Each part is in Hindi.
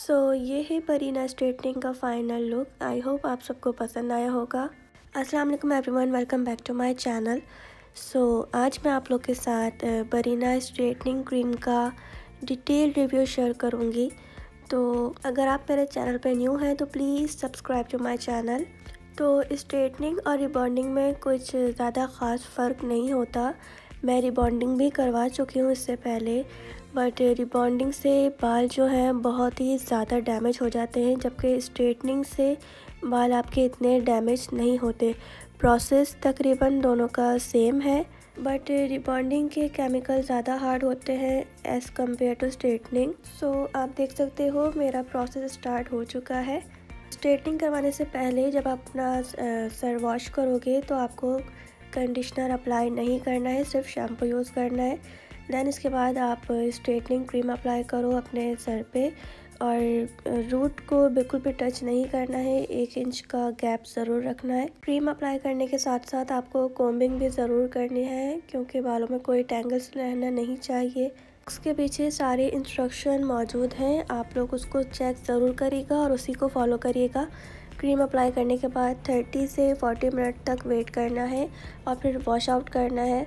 ये है बरीना स्ट्रेटनिंग का फाइनल लुक। आई होप आप सबको पसंद आया होगा। अस्सलाम वालेकुम everyone, welcome back to my channel. आज मैं आप लोग के साथ बरीना स्ट्रेटनिंग क्रीम का डिटेल रिव्यू शेयर करूँगी। तो अगर आप मेरे चैनल पे न्यू हैं तो please subscribe to my channel. तो स्ट्रेटनिंग और रिबॉन्डिंग में कुछ ज़्यादा ख़ास फ़र्क नहीं होता। मैं रिबॉन्डिंग भी करवा चुकी हूँ इससे पहले, बट रिबॉन्डिंग से बाल जो हैं बहुत ही ज़्यादा डैमेज हो जाते हैं, जबकि स्ट्रेटनिंग से बाल आपके इतने डैमेज नहीं होते। प्रोसेस तकरीबन दोनों का सेम है, बट रिबॉन्डिंग के केमिकल ज़्यादा हार्ड होते हैं एज़ कम्पेयर टू स्ट्रेटनिंग। आप देख सकते हो मेरा प्रोसेस स्टार्ट हो चुका है। स्ट्रेटनिंग करवाने से पहले जब आप अपना सर वॉश करोगे तो आपको कंडीशनर अप्लाई नहीं करना है, सिर्फ शैम्पू यूज़ करना है। देन इसके बाद आप स्ट्रेटनिंग क्रीम अप्लाई करो अपने सर पे, और रूट को बिल्कुल भी टच नहीं करना है, 1 इंच का गैप ज़रूर रखना है। क्रीम अप्लाई करने के साथ साथ आपको कोम्बिंग भी ज़रूर करनी है, क्योंकि बालों में कोई टेंगल्स रहना नहीं चाहिए। उसके पीछे सारे इंस्ट्रक्शन मौजूद हैं, आप लोग उसको चेक ज़रूर करिएगा और उसी को फॉलो करिएगा। क्रीम अप्लाई करने के बाद 30 से 40 मिनट तक वेट करना है और फिर वॉश आउट करना है।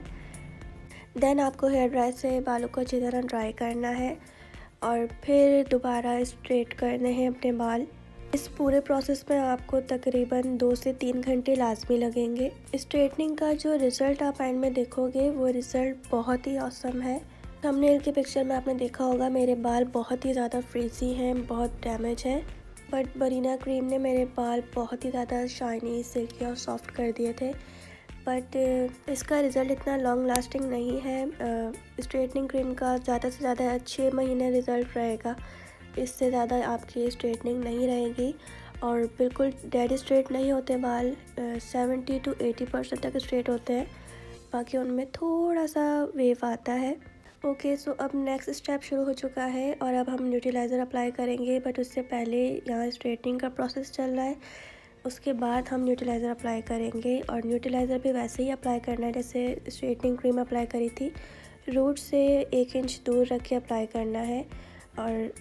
देन आपको हेयर ड्रायर से बालों को अच्छी तरह ड्राई करना है और फिर दोबारा स्ट्रेट करने हैं अपने बाल। इस पूरे प्रोसेस में आपको तकरीबन 2 से 3 घंटे लाजमी लगेंगे। स्ट्रेटनिंग का जो रिज़ल्ट आप एंड में देखोगे वो रिज़ल्ट बहुत ही ऑसम है। थंबनेल के पिक्चर में आपने देखा होगा मेरे बाल बहुत ही ज़्यादा फ्रीज़ी हैं, बहुत डैमेज हैं, बट बरीना क्रीम ने मेरे बाल बहुत ही ज़्यादा शाइनी, सिल्की और सॉफ्ट कर दिए थे। बट इसका रिज़ल्ट इतना लॉन्ग लास्टिंग नहीं है। स्ट्रेटनिंग क्रीम का ज़्यादा से ज़्यादा 6 महीने रिज़ल्ट रहेगा, इससे ज़्यादा आपकी स्ट्रेटनिंग नहीं रहेगी और बिल्कुल डेड स्ट्रेट नहीं होते बाल। 70 to 80% तक स्ट्रेट होते हैं, बाकी उनमें थोड़ा सा वेव आता है। सो अब नेक्स्ट स्टेप शुरू हो चुका है और अब हम न्यूट्रीलाइज़र अप्लाई करेंगे, बट उससे पहले यहाँ स्ट्रेटनिंग का प्रोसेस चल रहा है। उसके बाद हम न्यूट्रीलाइज़र अप्लाई करेंगे और न्यूट्रीलाइज़र भी वैसे ही अप्लाई करना है जैसे स्ट्रेटनिंग क्रीम अप्लाई करी थी। रूट से 1 इंच दूर रख के अप्लाई करना है और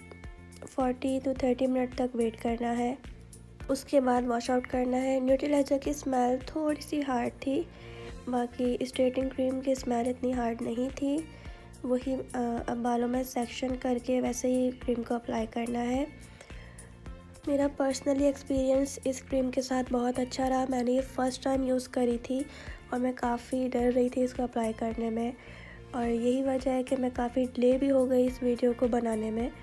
40 to 30 मिनट तक वेट करना है। उसके बाद वॉश आउट करना है। न्यूट्रीलाइज़र की स्मेल थोड़ी सी हार्ड थी, बाकी स्ट्रेटनिंग क्रीम की स्मेल इतनी हार्ड नहीं थी। वही अब बालों में सेक्शन करके वैसे ही क्रीम को अप्लाई करना है। मेरा पर्सनली एक्सपीरियंस इस क्रीम के साथ बहुत अच्छा रहा। मैंने ये फ़र्स्ट टाइम यूज़ करी थी और मैं काफ़ी डर रही थी इसको अप्लाई करने में, और यही वजह है कि मैं काफ़ी डिले भी हो गई इस वीडियो को बनाने में।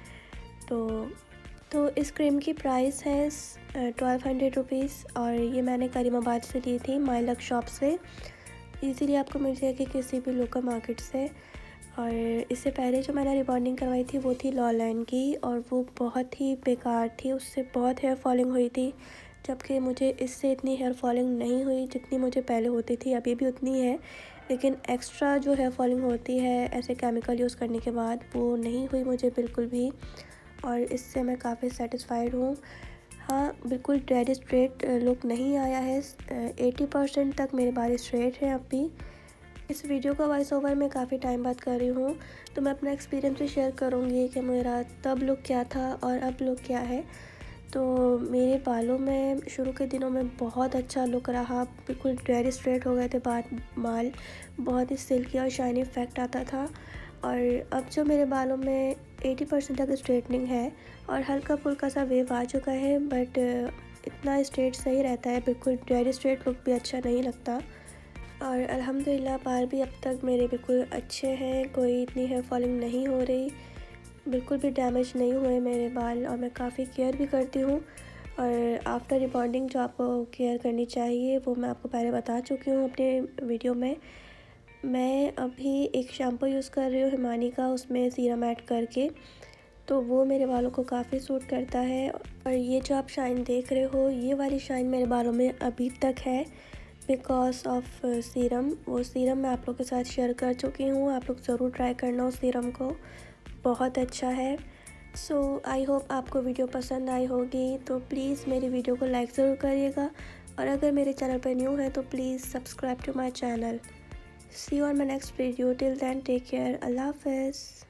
तो इस क्रीम की प्राइस है 1200 रुपीज़ और ये मैंने करीमाबाद से ली थी, माई लक शॉप से। ईज़िली आपको मिल जाएगी किसी भी लोकल मार्केट से। और इससे पहले जो मैंने रिबॉन्डिंग करवाई थी वो थी लॉलैंड की, और वो बहुत ही बेकार थी, उससे बहुत हेयर फॉलिंग हुई थी, जबकि मुझे इससे इतनी हेयर फॉलिंग नहीं हुई जितनी मुझे पहले होती थी। अभी भी उतनी है, लेकिन एक्स्ट्रा जो हेयर फॉलिंग होती है ऐसे केमिकल यूज़ करने के बाद वो नहीं हुई मुझे बिल्कुल भी, और इससे मैं काफ़ी सेटिस्फाइड हूँ। हाँ, बिल्कुल डेड स्ट्रेट लुक नहीं आया है। 80% तक मेरे बाल स्ट्रेट हैं अब भी। इस वीडियो का वॉइस ओवर मैं काफ़ी टाइम बाद कर रही हूँ, तो मैं अपना एक्सपीरियंस भी शेयर करूँगी कि मेरा तब लुक क्या था और अब लुक क्या है। तो मेरे बालों में शुरू के दिनों में बहुत अच्छा लुक रहा, बिल्कुल डेड स्ट्रेट हो गए थे बाल, बहुत ही सिल्की और शाइनी इफेक्ट आता था। और अब जो मेरे बालों में 80% तक स्ट्रेटनिंग है और हल्का फुल्का सा वेव आ चुका है, बट इतना स्ट्रेट सही रहता है, बिल्कुल डेड स्ट्रेट लुक भी अच्छा नहीं लगता। और अल्हम्दुलिल्लाह बाल भी अब तक मेरे बिल्कुल अच्छे हैं, कोई इतनी हेयर फॉलिंग नहीं हो रही, बिल्कुल भी डैमेज नहीं हुए मेरे बाल, और मैं काफ़ी केयर भी करती हूँ। और आफ्टर रिबॉन्डिंग जो आपको केयर करनी चाहिए वो मैं आपको पहले बता चुकी हूँ अपने वीडियो में। मैं अभी एक शैम्पू यूज़ कर रही हूँ हिमानी का, उसमें सीरम ऐड करके, तो वो मेरे बालों को काफ़ी सूट करता है। और ये जो आप शाइन देख रहे हो, ये वाली शाइन मेरे बालों में अभी तक है बिकॉज ऑफ सीरम। वो सीरम मैं आप लोग के साथ शेयर कर चुकी हूँ, आप लोग ज़रूर ट्राई करना उस सीरम को, बहुत अच्छा है। आई होप आपको वीडियो पसंद आई होगी, तो प्लीज़ मेरी वीडियो को लाइक ज़रूर करिएगा, और अगर मेरे चैनल पर न्यू है तो please subscribe to my channel. See you on my next video, till then take care, अल्लाह हाफ़िज़।